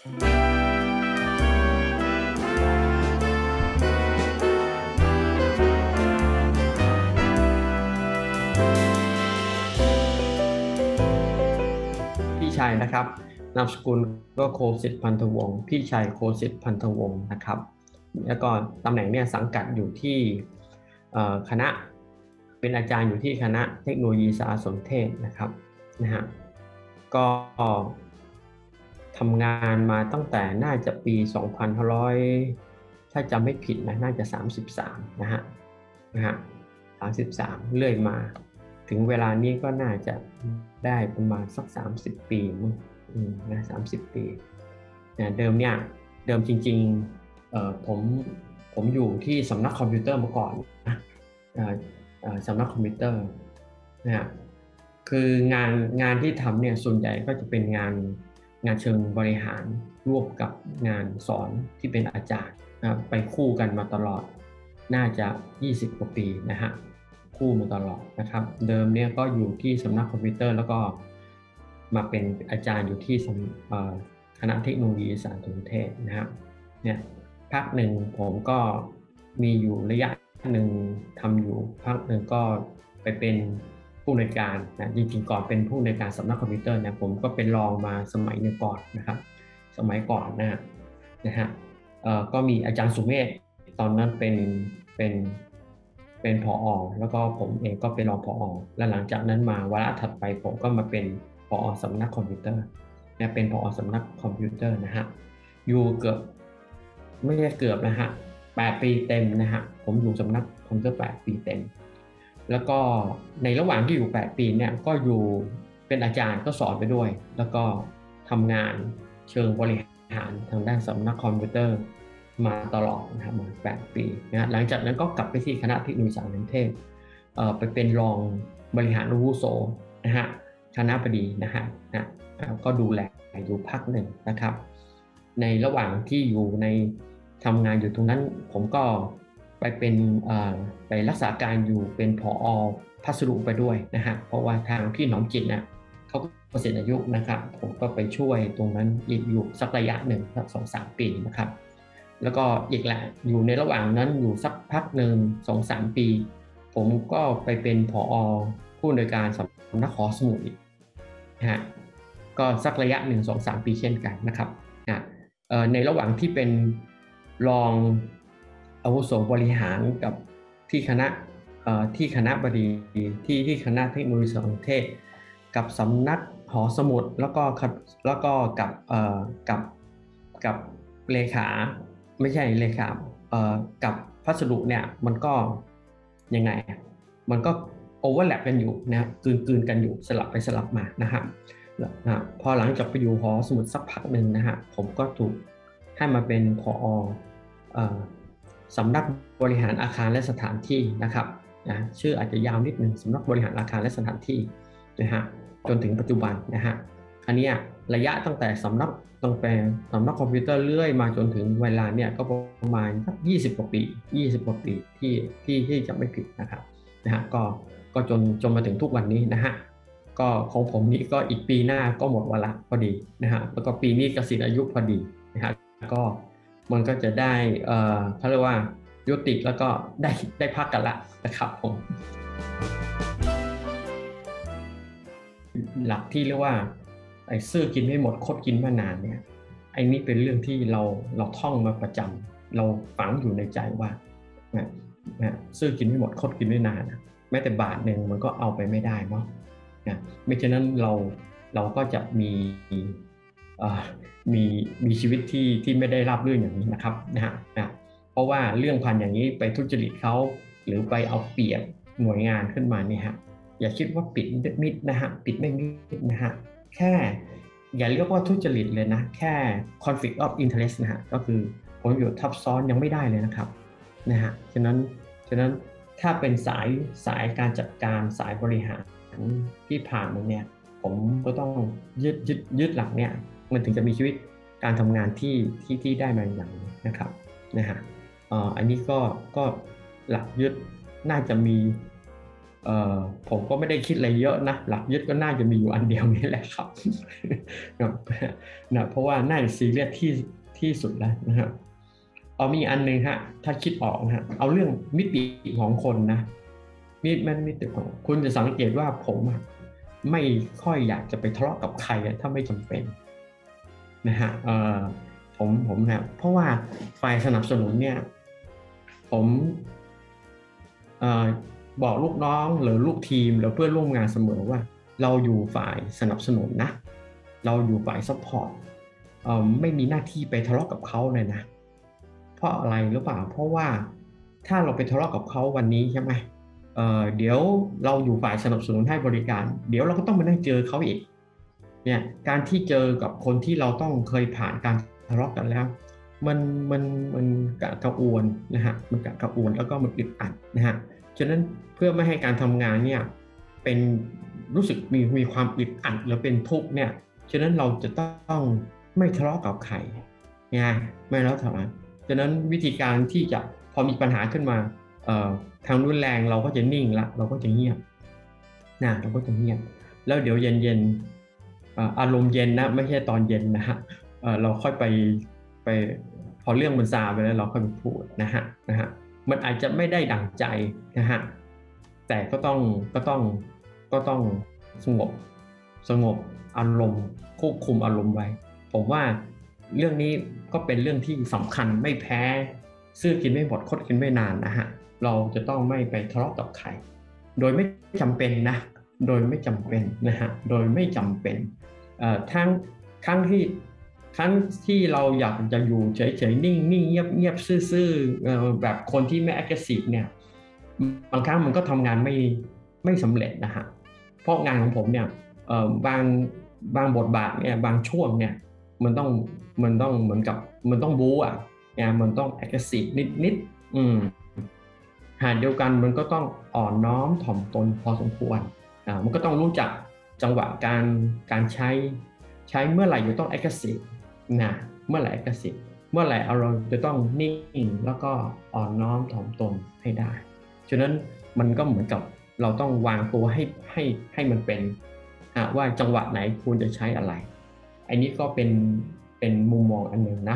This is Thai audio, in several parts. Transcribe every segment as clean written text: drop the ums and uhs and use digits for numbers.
พี่ชัยนะครับนามสกุลก็โคสิทธิ์พันธวงศ์พี่ชัยโคสิทธิ์พันธวงศ์นะครับแล้วก็ตำแหน่งเนี่ยสังกัดอยู่ที่คณะเป็นอาจารย์อยู่ที่คณะเทคโนโลยีสารสนเทศนะครับนะฮะก็ทำงานมาตั้งแต่น่าจะปี2500ถ้าจำไม่ผิดนะน่าจะ33นะฮะ33เรื่อยมาถึงเวลานี้ก็น่าจะได้ประมาณสัก30ปีมั้งนะ30ปีนะเดิมจริงๆผมอยู่ที่สำนักคอมพิวเตอร์มาก่อนนะสำนักคอมพิวเตอร์นะฮะคืองานที่ทำเนี่ยส่วนใหญ่ก็จะเป็นงานเชิงบริหารร่วมกับงานสอนที่เป็นอาจารย์นะไปคู่กันมาตลอดน่าจะ20กว่าปีนะฮะคู่มาตลอดนะครับเดิมเนี่ยก็อยู่ที่สำนักคอมพิวเตอร์แล้วก็มาเป็นอาจารย์อยู่ที่คณะเทคโนโลยีสารสนเทศนะฮะเนี่ยพักหนึ่งผมก็มีอยู่ระยะหนึ่งทำอยู่พักหนึ่งก็ไปเป็นผู้อำนวยการนะจริงๆก่อนเป็นผู้อำนวยการสำนักคอมพิวเตอร์เนี่ยผมก็เป็นรองมาสมัยหนึ่งก่อนนะครับสมัยก่อนนะฮะก็มีอาจารย์สุเมธตอนนั้นเป็นผอ.แล้วก็ผมเองก็เป็นรองผอ.และหลังจากนั้นมาวาระถัดไปผมก็มาเป็นผอ.สำนักคอมพิวเตอร์เนี่ยเป็นผอ.สำนักคอมพิวเตอร์นะฮะอยู่เกือบไม่ใช่เกือบนะฮะ8 ปีเต็มนะฮะผมอยู่สำนักคอมพิวเตอร์8 ปีเต็มแล้วก็ในระหว่างที่อยู่8 ปีเนี่ยก็อยู่เป็นอาจารย์ก็สอนไปด้วยแล้วก็ทำงานเชิงบริหารทางด้านสำนักคอมพิวเตอร์มาตลอดนะครับมา8 ปีนะหลังจากนั้นก็กลับไปที่คณะเทคโนโลยีสารสนเทศไปเป็นรองบริหารอาวุโสนะฮะคณบดีนะฮะก็ดูแลอยู่พักหนึ่งนะครับในระหว่างที่อยู่ในทำงานอยู่ตรงนั้นผมก็ไปเป็นไปรักษาการอยู่เป็นผอ.พัสดุไปด้วยนะฮะเพราะว่าทางพี่หนอมจิตเนี่ยเขาเกษียณอายุนะครับผมก็ไปช่วยตรงนั้นอีกอยู่สักระยะหนึ่งสัก2-3 ปีนะครับแล้วก็อีกแหละอยู่ในระหว่างนั้นอยู่สักพักหนึ่ง2-3 ปีผมก็ไปเป็นผอ.ผู้อำนวยการสำนักหอสมุดอีกนะฮะก็สักระยะ1 2 3 ปีเช่นกันนะครับในระหว่างที่เป็นรองอาวุโสบริหารกับที่คณะบดีที่คณะเทคโนโลยีสารสนเทศกับสำนักหอสมุดแล้วก็กับเลขาไม่ใช่เลขากับพัสดุเนี่ยมันก็ยังไงมันก็โอเวอร์แลปกันอยู่นะกลืนกันอยู่สลับไปสลับมานะฮะพอหลังจากไปอยู่หอสมุดสักพักหนึ่งนะฮะผมก็ถูกให้มาเป็นผอ.สำนักบริหารอาคารและสถานที่นะครับชื่ออาจจะยาวนิดนึงสำนักบริหารอาคารและสถานที่นะฮะจนถึงปัจจุบันนะฮะอันนี้ระยะตั้งแต่สำนักคอมพิวเตอร์เรื่อยมาจนถึงเวลาเนี่ยก็ประมาณสัก20 กว่าปีที่จะไม่ผิดนะครับนะฮะก็จนมาถึงทุกวันนี้นะฮะก็ของผมนี่ก็อีกปีหน้าก็หมดวาระพอดีนะฮะแล้วก็ปีนี้เกษียณอายุพอดีนะฮะก็มันก็จะได้เขาเรียกว่ายุติแล้วก็ได้พักกันละนะครับผมหลักที่เรียกว่าไอ้ซื่อกินไม่หมดคดกินไม่นานเนี่ยไอ้นี่เป็นเรื่องที่เราท่องมาประจำเราฝังอยู่ในใจว่าซื่อกินไม่หมดคดกินไม่นานแม้แต่บาทหนึ่งมันก็เอาไปไม่ได้เนาะไม่ฉะนั้นเราก็จะมีชีวิตที่ไม่ได้ราบรื่นอย่างนี้นะครับเพราะว่าเรื่องพันอย่างนี้ไปทุจริตเขาหรือไปเอาเปรียบหน่วยงานขึ้นมาเนี่ยฮะอย่าคิดว่าปิดมิดนะฮะปิดไม่มิดนะฮะแค่อย่าเรียกว่าทุจริตเลยนะแค่ conflict of interest นะฮะก็คือผลประโยชน์ทับซ้อนยังไม่ได้เลยนะครับนะฮะฉะนั้นถ้าเป็นสายการจัดการสายบริหารที่ผ่านมาเนี่ยผมก็ต้องยึดหลักเนี่ยมันถึงจะมีชีวิตการทำงานที่ได้มาอย่างนี้นะครับนะฮะอันนี้ก็หลักยึดน่าจะมีเอ่อผมก็ไม่ได้คิดอะไรเยอะนะหลักยึดก็น่าจะมีอยู่อันเดียวนี่แหละครับนะเพราะว่าน่าจะซีเรียสที่สุดแล้วนะครับเอามีอันหนึงฮะถ้าคิดออกนะฮะเอาเรื่องมิติของคนนะมิติของคุณจะสังเกตว่าผมไม่ค่อยอยากจะไปทะเลาะกับใครถ้าไม่จำเป็นนะฮะผมนะเพราะว่าฝ่ายสนับสนุนเนี่ยผมเอ่อบอกลูกน้องหรือลูกทีมหรือเพื่อนร่วมงานเสมอว่าเราอยู่ฝ่ายสนับสนุนนะเราอยู่ฝ่ายซัพพอร์ตไม่มีหน้าที่ไปทะเลาะกับเขาเลยนะเพราะอะไรหรือเปล่าเพราะว่าถ้าเราไปทะเลาะกับเขาวันนี้ใช่ไหมเดี๋ยวเราอยู่ฝ่ายสนับสนุนให้บริการเดี๋ยวเราก็ต้องมานั่งเจอเขาอีกเนี่ยการที่เจอกับคนที่เราต้องเคยผ่านการทะเลาะกันแล้วมันมันมันกระอ่วนนะฮะมันกระอ่วนแล้วก็มันอึดอัดนะฮะฉะนั้นเพื่อไม่ให้การทำงานเนี่ยเป็นรู้สึกมีความอึดอัดหรือเป็นทุกข์เนี่ยฉะนั้นเราจะต้องไม่ทะเลาะกับใครไงไม่ทะเลาะกันฉะนั้นวิธีการที่จะพอมีปัญหาขึ้นมาทางรุนแรงเราก็จะนิ่งละเราก็จะเงียบนะเราก็จะเงียบแล้วเดี๋ยวเย็นอารมณ์เย็นนะไม่ใช่ตอนเย็นนะฮะเราค่อยไปพอเรื่องมันซาไปแล้วเราค่อยไปพูดนะฮะมันอาจจะไม่ได้ดั่งใจนะฮะแต่ก็ต้องสงบอารมณ์ควบคุมอารมณ์ไว้ผมว่าเรื่องนี้ก็เป็นเรื่องที่สำคัญไม่แพ้ซื่อกินไม่หมดคดกินไม่นานนะฮะเราจะต้องไม่ไปทะเลาะกับใครโดยไม่จำเป็นนะโดยไม่จำเป็นนะฮะโดยไม่จำเป็นทั้งครั้งที่ครั้งที่เราอยากจะอยู่เฉยๆนิ่งๆเงียบๆซื่อๆแบบคนที่ไม่ aggressive เนี่ยบางครั้งมันก็ทำงานไม่สำเร็จนะฮะเพราะงานของผมเนี่ยบางบทบาทเนี่ยบางช่วงเนี่ยมันต้องเหมือนกับมันต้องบู๊อ่ะเนี่ยมันต้อง aggressive นิดหาเดียวกันมันก็ต้องอ่อนน้อมถ่อมตนพอสมควรมันก็ต้องรู้จักจังหวะการใช้เมื่อไหร่จะต้อง aggressive นะเมื่อไหร่ aggressive เมื่อไหร่เราจะต้องนิ่งแล้วก็อ่อนน้อมถ่อมตนให้ได้ฉะนั้นมันก็เหมือนกับเราต้องวางตัวให้มันเป็นว่าจังหวะไหนควรจะใช้อะไรอันนี้ก็เป็นมุมมองอันหนึ่งนะ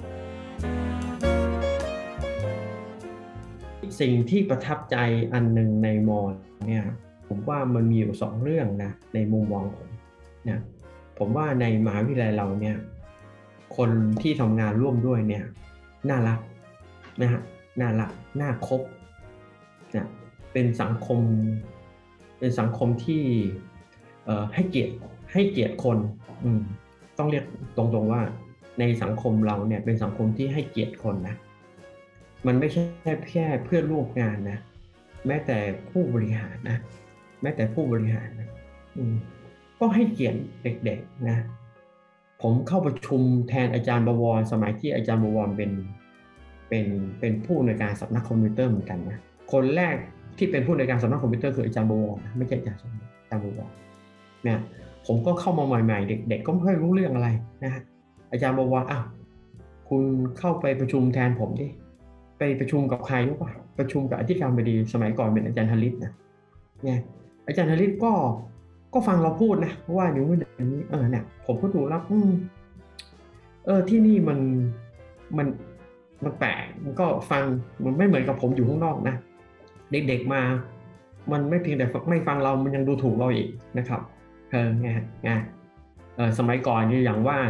สิ่งที่ประทับใจอันหนึ่งในมอเนี่ยผมว่ามันมีอยู่2เรื่องนะในมุมมองผมนะผมว่าในมหาวิทยาลัยเราเนี่ยคนที่ทำงานร่วมด้วยเนี่ยน่ารักนะฮะน่ารักน่าคบนะเป็นสังคมที่ให้เกียรติคนต้องเรียกตรงๆว่าในสังคมเราเนี่ยเป็นสังคมที่ให้เกียรติคนนะมันไม่ใช่แค่เพื่อนร่วมงานนะแม้แต่ผู้บริหารนะแม้แต่ผู้บริหารนะก็ให้เกียรติเด็กๆนะผมเข้าประชุมแทนอาจารย์บวรสมัยที่อาจารย์บวรเป็นผู้ในวยการสำนักคอมพิวเตอร์เหมือนกันนะคนแรกที่เป็นผู้ในวยการสำนักคอมพิวเตอร์คืออาจารย์บวรไม่ใช่อาจารย์บวรเนี่ยผมก็เข้ามาใหม่ๆเด็กๆก็ไม่ค่อยรู้เรื่องอะไรนะฮะอาจารย์บวรคุณเข้าไปประชุมแทนผมดิไปประชุมกับใครรู้ป่ะประชุมกับอธิการบดีสมัยก่อนเป็นอาจารย์ธลิตนะเนี่ยอาจารย์ธลิตก็ฟังเราพูดนะว่าอย่างนี้เนี่ยผมก็ดูแล้วที่นี่มันมันแปลกมันก็ฟังมันไม่เหมือนกับผมอยู่ข้างนอกนะเด็กๆมามันไม่เพียงแต่ไม่ฟังเรามันยังดูถูกเราอีกนะครับไงสมัยก่อนนี่อย่างว่า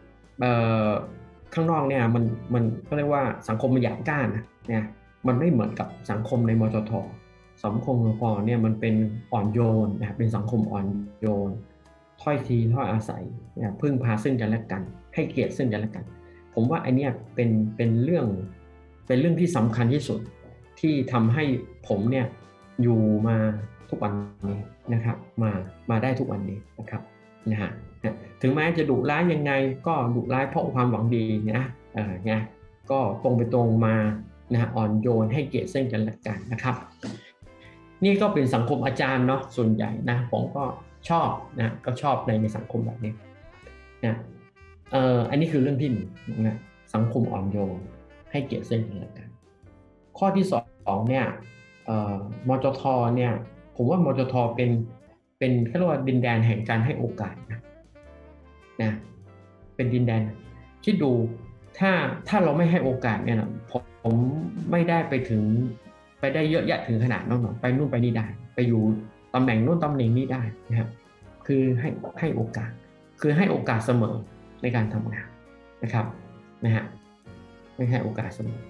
ข้างนอกเนี่ยมันก็เรียกว่าสังคมมันหยาบก้านนะเนี่ยมันไม่เหมือนกับสังคมในมจท.สังคมมจท.เนี่ยมันเป็นอ่อนโยนนะเป็นสังคมอ่อนโยนถ้อยทีถ้อยอาศัยเนี่ยพึ่งพาซึ่งกันและกันให้เกียรติซึ่งกันและกันผมว่าไอเนี้ยเป็นเรื่องที่สำคัญที่สุดที่ทำให้ผมเนี่ยอยู่มาทุกวันนี้นะครับมาได้ทุกวันนี้นะครับนะฮะถึงแม้จะดุร้ายยังไงก็ดุร้ายเพราะความหวังดีนะเนี่ยก็ตรงไปตรงมานะอ่อนโยนให้เกียรติซึ่งกันและกันนะครับนี่ก็เป็นสังคมอาจารย์เนาะส่วนใหญ่นะผมก็ชอบนะก็ชอบในสังคมแบบนี้นะอันนี้คือเรื่องที่หนึ่งนะสังคมอ่อนโยนให้เกียรติซึ่งกันและกันข้อที่2เนี่ยมจทเนี่ยผมว่ามจทเป็นเขาเรียกว่าดินแดนแห่งการให้โอกาสนะเป็นดินแดนคิดดูถ้าเราไม่ให้โอกาสเนี่ยนะผมไม่ได้ไปได้เยอะแยะถึงขนาดนั้นหรอกไปนู่นไปนี่ได้ไปอยู่ตำแหน่งนู่นตำแหน่งนี้ได้นะครับคือให้โอกาสคือให้โอกาสเสมอในการทำงานนะครับนะฮะไม่ให้โอกาสเสมอ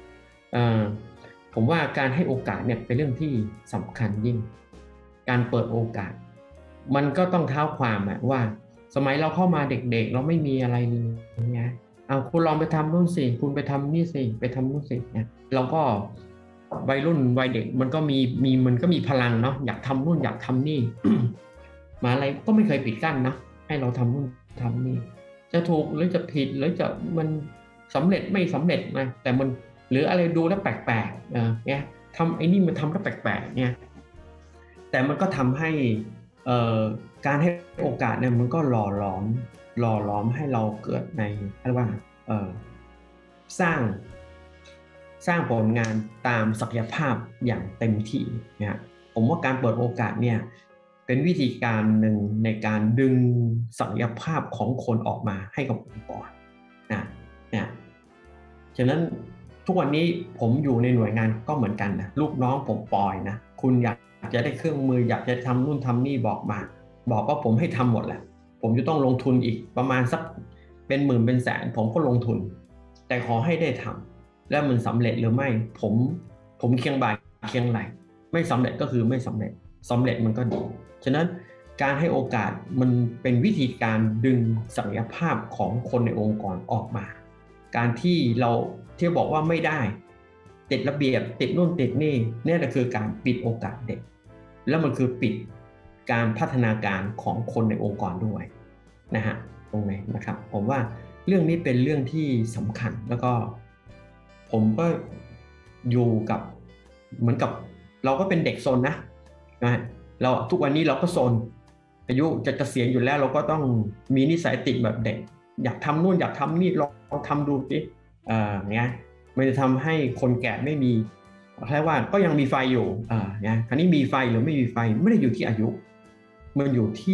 ผมว่าการให้โอกาสเนี่ยเป็นเรื่องที่สำคัญยิ่งการเปิดโอกาสมันก็ต้องเท้าความว่าสมัยเราเข้ามาเด็กๆเราไม่มีอะไรเลยนะเอาคุณลองไปทำนู่นสิคุณไปทำนี่สิไปทำนู่นสิเนี่ยเราก็วัยรุ่นวัยเด็กมันก็มีพลังเนาะอยากทำนู่นอยากทำนี่ มาอะไรก็ไม่เคยปิดกั้นนะให้เราทำนู่นทำนี่จะถูกหรือจะผิดหรือจะมันสำเร็จไม่สำเร็จนะแต่มันหรืออะไรดูแล้วแปลกๆเนี่ยทำไอ้นี่มันทำแล้วแปลกๆเนี่ยแต่มันก็ทำให้การให้โอกาสเนี่ยมันก็หล่อหลอมให้เราเกิดในเรียกว่าสร้างผลงานตามศักยภาพอย่างเต็มที่นะผมว่าการเปิดโอกาสเนี่ยเป็นวิธีการหนึ่งในการดึงศักยภาพของคนออกมาให้กับองค์กรนะฉะนั้นทุกวันนี้ผมอยู่ในหน่วยงานก็เหมือนกันนะลูกน้องผมปล่อยนะคุณอยากจะได้เครื่องมืออยากจะทำนู่นทำนี่บอกมาบอกว่าผมให้ทำหมดแหละผมจะต้องลงทุนอีกประมาณสักเป็นหมื่นเป็นแสนผมก็ลงทุนแต่ขอให้ได้ทำแล้วมันสำเร็จหรือไม่ผมเคียงบ่าเคียงไหลไม่สำเร็จก็คือไม่สำเร็จสำเร็จมันก็ดีฉะนั้นการให้โอกาสมันเป็นวิธีการดึงศักยภาพของคนในองค์กรออกมาการที่เราที่บอกว่าไม่ได้ติดระเบียบติดนู่นติดนี่นี่แหละคือการปิดโอกาสเด็กแล้วมันคือปิดการพัฒนาการของคนในองค์กรด้วยนะฮะตรงนี้นะครับผมว่าเรื่องนี้เป็นเรื่องที่สำคัญแล้วก็ผมก็อยู่กับเหมือนกับเราก็เป็นเด็กซนนะเราทุกวันนี้เราก็ซนอายุจะเกษียณอยู่แล้วเราก็ต้องมีนิสัยติดแบบเด็กอยากทำนู่นอยากทำนี่ลองทำดูสิเนี่ยมันจะทำให้คนแก่ไม่มีแค่ว่าก็ยังมีไฟอยู่เนี่ยคราวนี้มีไฟหรือไม่มีไฟไม่ได้อยู่ที่อายุมันอยู่ที่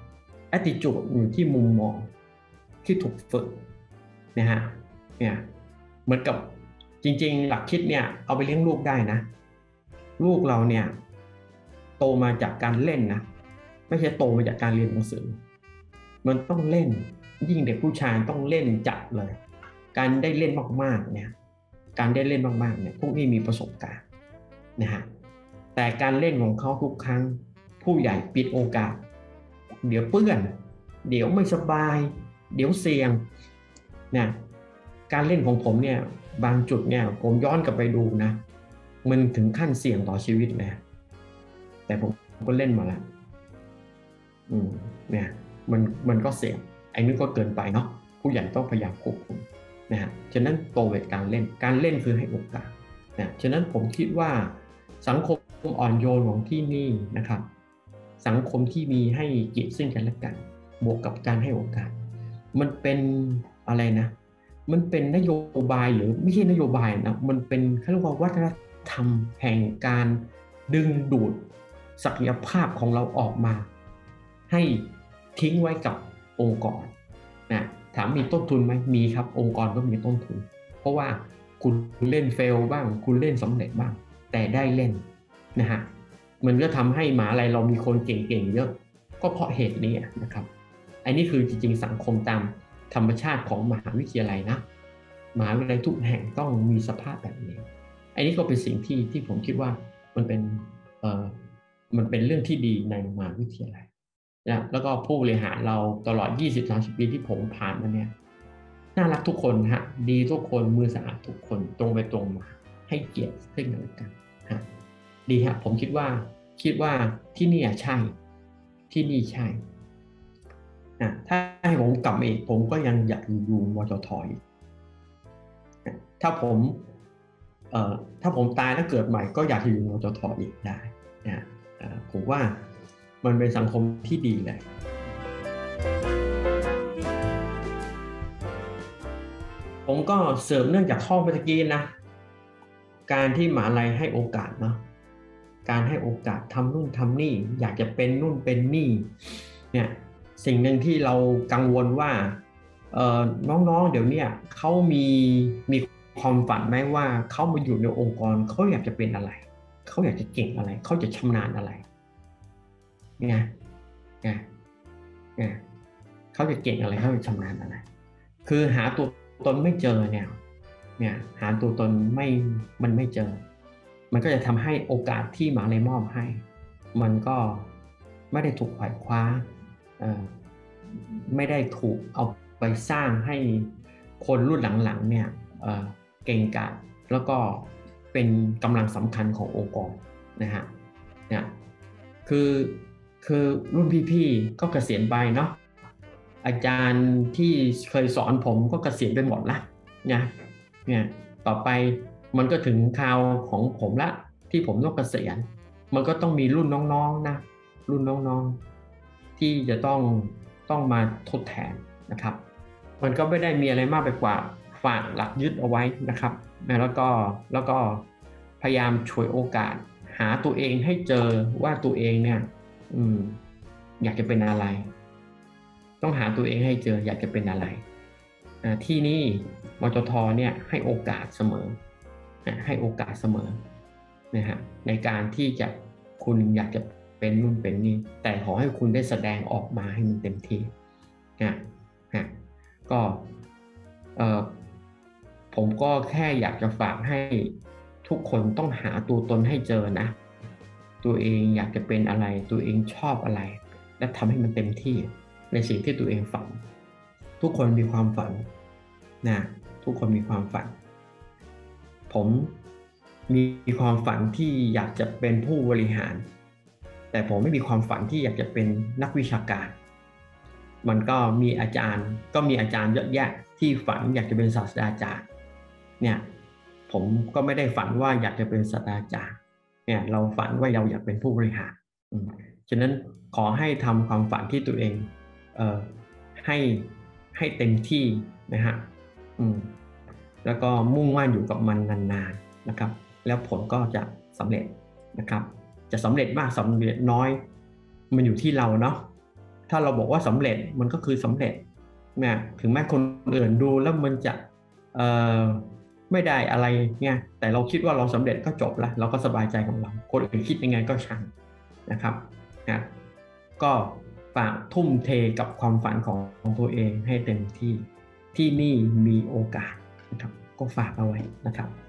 attitude อยู่ที่มุมมองที่ถูกฝึกนะฮะเนี่ยเหมือนกับจริงๆหลักคิดเนี่ยเอาไปเลี้ยงลูกได้นะลูกเราเนี่ยโตมาจากการเล่นนะไม่ใช่โตมาจากการเรียนหนังสือมันต้องเล่นยิ่งเด็กผู้ชายต้องเล่นจัดเลยการได้เล่นมากๆเนี่ยการได้เล่นมากๆเนี่ยพวกนี้มีประสบการณ์นะฮะแต่การเล่นของเขาทุกครั้งผู้ใหญ่ปิดโอกาสเดี๋ยวเปื้อนเดี๋ยวไม่สบายเดี๋ยวเสี่ยงนะการเล่นของผมเนี่ยบางจุดเนี่ยผมย้อนกลับไปดูนะมันถึงขั้นเสี่ยงต่อชีวิตเลยแต่ผมก็เล่นมาแล้วเนี่ยมันก็เสี่ยงไอ้นี่ก็เกินไปเนาะผู้ใหญ่ต้องพยายามควบคุมนะฮะฉะนั้นโตเวทการเล่นคือให้โอกาสนะฉะนั้นผมคิดว่าสังคมอ่อนโยนของที่นี่นะครับสังคมที่มีให้เกียรติซึ่งกันและกันบวกกับการให้โอกาสมันเป็นอะไรนะมันเป็นนโยบายหรือไม่ใช่นโยบายนะมันเป็นเขาเรียกว่าวัฒนธรรมแห่งการดึงดูดศักยภาพของเราออกมาให้ทิ้งไว้กับองค์กรนะถามมีต้นทุนไหมมีครับองค์กรก็มีต้นทุนเพราะว่าคุณเล่นเฟลบ้างคุณเล่นสำเร็จบ้างแต่ได้เล่นนะฮะมันก็ทำให้หมหาลัยเรามีคนเก่งๆเยอะก็เพราะเหตุนี้นะครับอันนี้คือจริงๆสังคมตามธรรมชาติของมหาวิทยาลัยนะมหาวิทยาลัยทุกแห่งต้องมีสภาพแบบนี้อันนี้ก็เป็นสิ่งที่ผมคิดว่ามันเป็นเรื่องที่ดีในมหาวิทยาลัยนะแล้วก็ผู้บริหารเราตลอด 20-30 ปีที่ผมผ่านมาเนี่ยน่ารักทุกคนฮะดีทุกคนมือสะอาดทุกคนตรงไปตรงมาให้เกียรติซึ่งกันและกันฮะดีฮะผมคิดว่าที่นี่ใช่ที่นี่ใช่ถ้าให้ผมกลับมาอีกผมก็ยังอยากอยู่มจท.อีกถ้าผมตายแล้วเกิดใหม่ก็อยากอยู่มจท.อีกได้นะผมว่ามันเป็นสังคมที่ดีเลยผมก็เสริมเนื่องจากข้อเมื่อกี้นะการที่มหาลัยให้โอกาสเนาะการให้โอกาสทำนู่นทำนี่อยากจะเป็นนู่นเป็นนี่เนี่ยสิ่งหนึ่งที่เรากังวลว่าน้องๆเดี๋ยวนี้เขามีความฝันไหมว่าเขามาอยู่ในองค์กรเขาอยากจะเป็นอะไรเขาอยากจะเก่งอะไรเขาจะชำนาญอะไรไงไงไงเขาจะเก่งอะไรเขาจะชำนาญอะไรคือหาตัวตนไม่เจอเนี่ยหาตัวตนมันไม่เจอมันก็จะทำให้โอกาสที่มหาลัยมอบให้มันก็ไม่ได้ถูกไขว่คว้าไม่ได้ถูกเอาไปสร้างให้คนรุ่นหลังๆเนี่ยเก่งกาจแล้วก็เป็นกำลังสำคัญขององค์กรนะฮะเนี่ยคือรุ่นพี่ๆก็เกษียณไปเนาะอาจารย์ที่เคยสอนผมก็เกษียณไปหมดละเนี่ยต่อไปมันก็ถึงคราวของผมละที่ผมต้องเกษียณมันก็ต้องมีรุ่นน้องๆนะรุ่นน้องๆที่จะต้องมาทดแทนนะครับมันก็ไม่ได้มีอะไรมากไปกว่าฝากหลักยึดเอาไว้นะครับแล้วก็พยายามฉวยโอกาสหาตัวเองให้เจอว่าตัวเองเนี่ยอยากจะเป็นอะไรต้องหาตัวเองให้เจออยากจะเป็นอะไรที่นี่มจทเนี่ยให้โอกาสเสมอให้โอกาสเสมอนะฮะในการที่จะคุณอยากจะเป็นนู่นเป็นนี่แต่ขอให้คุณได้แสดงออกมาให้มันเต็มที่ก็ผมก็แค่อยากจะฝากให้ทุกคนต้องหาตัวตนให้เจอนะตัวเองอยากจะเป็นอะไรตัวเองชอบอะไรและทำให้มันเต็มที่ในสิ่งที่ตัวเองฝันทุกคนมีความฝันนะทุกคนมีความฝันผมมีความฝันที่อยากจะเป็นผู้บริหารแต่ผมไม่มีความฝันที่อยากจะเป็นนักวิชาการมันก็มีอาจารย์เยอะแยะที่ฝันอยากจะเป็นศาสตราจารย์เนี่ยผมก็ไม่ได้ฝันว่าอยากจะเป็นศาสตราจารย์เนี่ยเราฝันว่าเราอยากเป็นผู้บริหารฉะนั้นขอให้ทำความฝันที่ตัวเองให้เต็มที่นะฮะแล้วก็มุ่งมั่นอยู่กับมันนานๆนะครับแล้วผลก็จะสำเร็จนะครับจะสำเร็จมากสำเร็จน้อยมันอยู่ที่เราเนาะถ้าเราบอกว่าสำเร็จมันก็คือสำเร็จนะถึงแม้คนอื่นดูแล้วมันจะไม่ได้อะไรเงี้ยแต่เราคิดว่าเราสำเร็จก็จบละเราก็สบายใจของเราคนอื่นคิดยังไงก็ช่างนะครับนะก็ฝากทุ่มเทกับความฝันของตัวเองให้เต็มที่ที่นี่มีโอกาสนะครับก็ฝากเอาไว้นะครับ